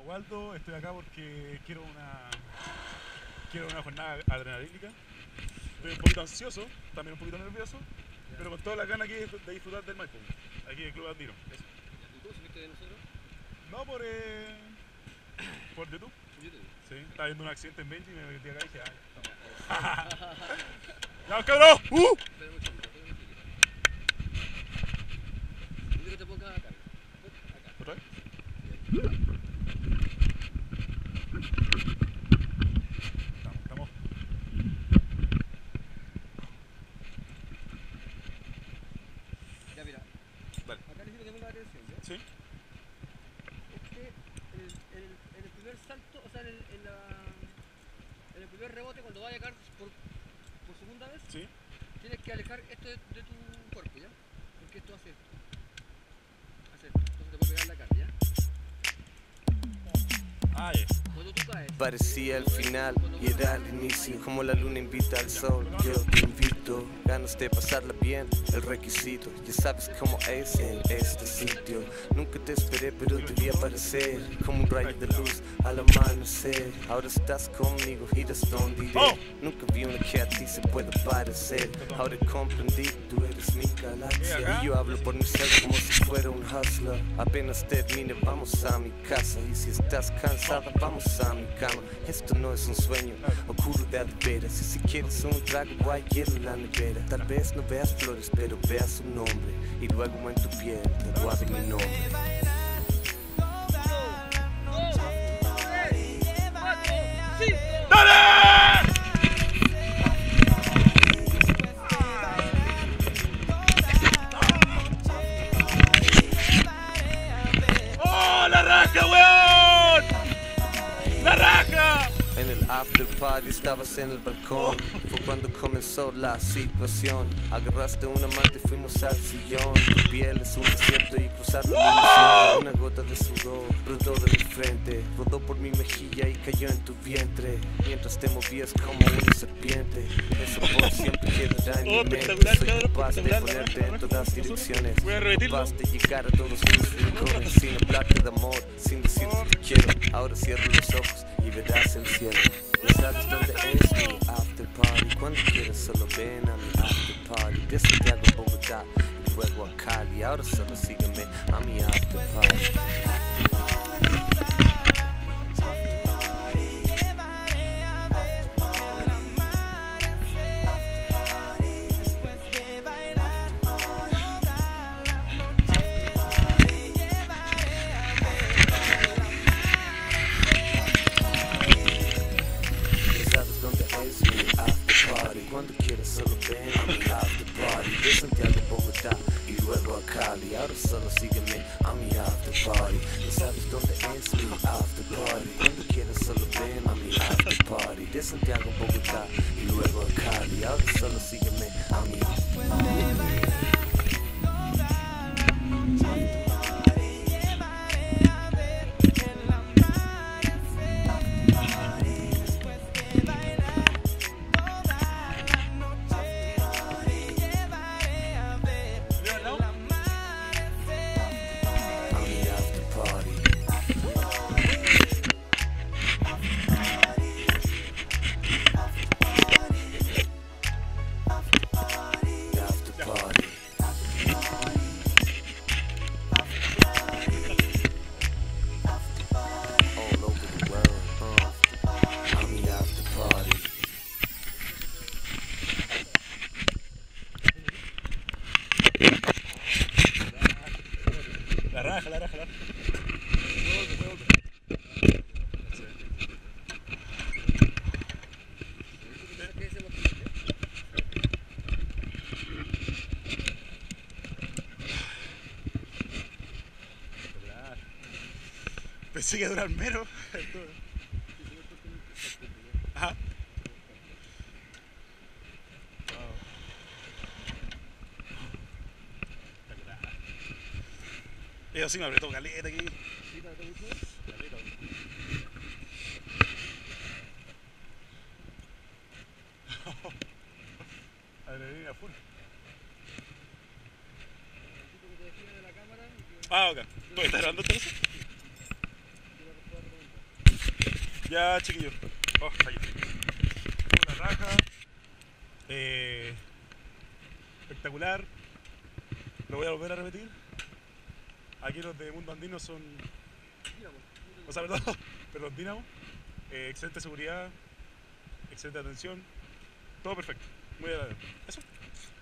Waldo, estoy acá porque quiero una jornada adrenalínica. Estoy un poquito ansioso, también un poquito nervioso, pero con toda la gana aquí de disfrutar del Maipo, aquí en el Club Andino. Eso. ¿Y tú supiste de nosotros? No por YouTube. YouTube. Sí, estaba viendo un accidente en Benji y me metí acá y dije, ay, ¡ya, cabrón! Pero mucho gusto, pero mucho gusto. Yo creo que te pongas acá. Acá. ¿Otra vez? Estamos. Ya mira. Dale. Acá necesito que ponga atención, ¿ya? Sí. En el primer salto, o sea, en el primer rebote, cuando vaya a caer por segunda vez, Sí. tienes que alejar esto de tu cuerpo, ¿ya? Porque esto hace esto. Hace esto. Entonces te puede pegar la cara, ¿ya? Ah, ya. Cuando tú caes. Parecía el final y era el inicio. Como la luna invita al sol, yo te invito. Ganas de pasarla bien, el requisito. Ya sabes cómo es en este sitio. Nunca te esperé, pero te vi aparecer como un rayo de luz al amanecer. Ahora estás conmigo, giras donde iré. Nunca vi una que a ti se pueda parecer. Ahora comprendí, tú eres mi galaxia. Y yo hablo por mi ser como si fuera un hustler. Apenas termine, vamos a mi casa. Y si estás cansada, vamos a mi cama. Esto no es un sueño, ocurre de veras. Y si quieres un trago, hay hielo en la nevera. Tal vez no veas flores, pero veas su nombre. Y luego en tu piel tatuado mi nombre. ¡Oh, la raja, weón! ¡La raja! En el after party estabas en el balcón. Fue cuando comenzó la situación. Agarraste una manta y fuimos al sillón. Tu piel es un desierto y cruzaste la misión. Una gota de sudor brotó de mi frente, rodó por mi mejilla y cayó en tu vientre. Mientras te movías como una serpiente. Eso por siempre quedará en mi mente. Soy capaz de ponerte en todas direcciones. Voy a repetirlo. Capaz de llegar a todos tus rincones. Sin hablarte de amor, sin decirte te quiero. Ahora cierro los ojos y verás el cielo. Ya sabes dónde es mi after party. Cuando quieras solo ven a mi after party. De Santiago a Bogotá y luego a Cali. Ahora solo sígueme a mi after party. Cuando quieras solo ven a mi after party. De Santiago a Bogotá y luego a Cali. Ahora solo sígueme a mi after party. Ya sabes dónde es mi after party. Cuando quieras solo ven a mi after party. De Santiago a Bogotá y luego a Cali. Ahora solo sígueme a mi after party. La raja. Pensé que iba a durar menos. Ajá. Eso sí me apretó caleta aquí. Caleta. Adrenalina full. que te define de la cámara y que Ah, ok. ¿Tú estás grabando todo eso? quiero jugar con Ya, chiquillos. Oh, está ahí. Una raja. Espectacular. Lo voy a volver a repetir. Aquí los de Mundo Andino son. O sea, perdón, pero los Dínamos. Excelente seguridad. Excelente atención. Todo perfecto. Muy agradable. Eso.